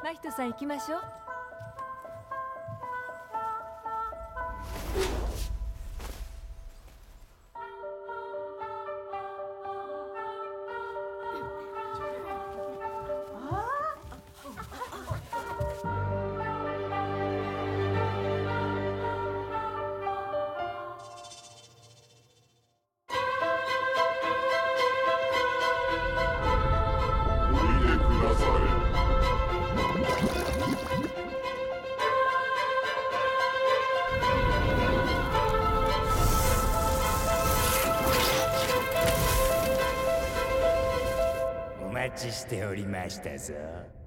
真人さん行きましょう。 おいでくだされ。 お待ちしておりましたぞ。